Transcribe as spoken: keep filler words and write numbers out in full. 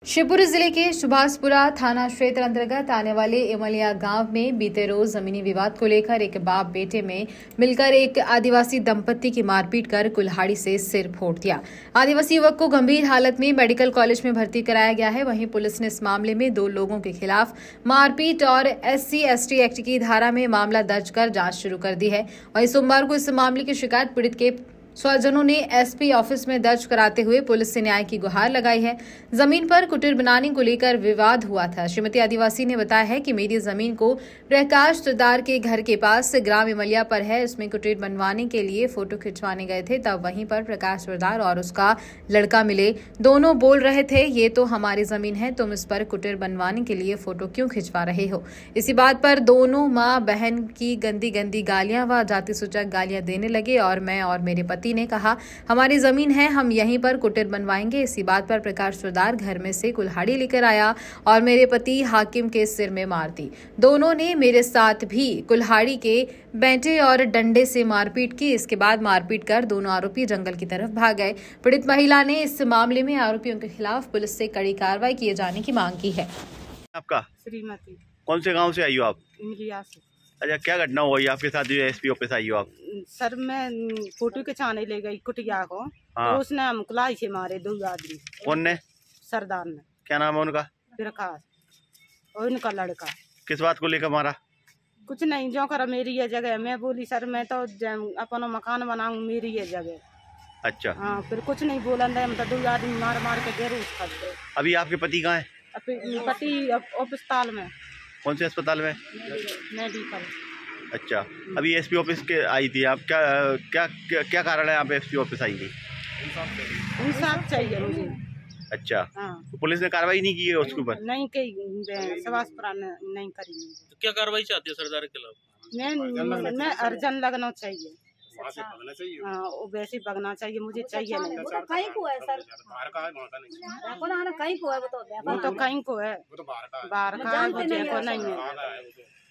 शिवपुरी जिले के सुभाषपुरा थाना क्षेत्र अंतर्गत आने वाले इमलिया गांव में बीते रोज जमीनी विवाद को लेकर एक बाप बेटे में मिलकर एक आदिवासी दंपत्ति की मारपीट कर कुल्हाड़ी से सिर फोड़ दिया। आदिवासी युवक को गंभीर हालत में मेडिकल कॉलेज में भर्ती कराया गया है। वहीं पुलिस ने इस मामले में दो लोगों के खिलाफ मारपीट और एससी एसटी एक्ट की धारा में मामला दर्ज कर जांच शुरू कर दी है। वहीं सोमवार को इस मामले की शिकायत पीड़ित के स्वजनों ने एसपी ऑफिस में दर्ज कराते हुए पुलिस से न्याय की गुहार लगाई है। जमीन पर कुटीर बनाने को लेकर विवाद हुआ था। श्रीमती आदिवासी ने बताया है कि मेरी जमीन को प्रकाश सरदार के घर के पास ग्राम इमलिया पर है। इसमें कुटीर बनवाने के लिए फोटो खिंचवाने गए थे, तब वहीं पर प्रकाश सरदार और उसका लड़का मिले। दोनों बोल रहे थे, ये तो हमारी जमीन है, तुम इस पर कुटीर बनवाने के लिए फोटो क्यों खिंचवा रहे हो। इसी बात पर दोनों माँ बहन की गंदी गंदी गालियां व जाति सूचक गालियां देने लगे और मैं और मेरे पति ने कहा, हमारी जमीन है, हम यहीं पर कुटीर बनवाएंगे। इसी बात पर प्रकाश सरदार घर में से कुल्हाड़ी लेकर आया और मेरे पति हाकिम के सिर में मार दी। दोनों ने मेरे साथ भी कुल्हाड़ी के बेंटे और डंडे से मारपीट की। इसके बाद मारपीट कर दोनों आरोपी जंगल की तरफ भाग गए। पीड़ित महिला ने इस मामले में आरोपियों के खिलाफ पुलिस से कड़ी कार्रवाई किए जाने की मांग की है। आपका श्रीमती कौन से गांव से आई हो आप? इमलिया से। अच्छा, क्या घटना हुई आपके साथ जो एसपी ऑफिस आई हो आप? सर मैं फोटो के छाने ले गई कुटिया को। हाँ। तो उसने हम कुलाई से मारे दो आदमी। कौन ने? सरदार ने। क्या नाम है उनका? प्रकाश और उनका लड़का। किस बात को लेकर मारा? कुछ नहीं, जो कर मेरी ये जगह। मैं बोली सर मैं तो अपना मकान बनाऊं, मेरी ये जगह। अच्छा। हाँ, फिर कुछ नहीं बोला, मतलब दो आदमी मार मार के जरूर खा गए। अभी आपके पति कहाँ है? पति अस्पताल में। कौन से अस्पताल में? मेडिकल। अच्छा, अभी एसपी ऑफिस के आई थी आप, क्या क्या क्या, क्या कारण है आप एसपी ऑफिस आई थी? इंसाफ चाहिए मुझे। अच्छा। हाँ। तो पुलिस ने कार्रवाई नहीं की है उसके ऊपर? नहीं की, सुभाषपुरा ने नहीं करी। तो क्या कार्रवाई चाहती है सरदार के खिलाफ? मैं मैं अर्जन लगना चाहिए। हाँ, वो वैसे भगना चाहिए, मुझे चाहिए नहीं। वो तो कहीं को है सर, कहीं को है, वो तो वो तो कहीं को है, बाहर का है, मुझे को नहीं है।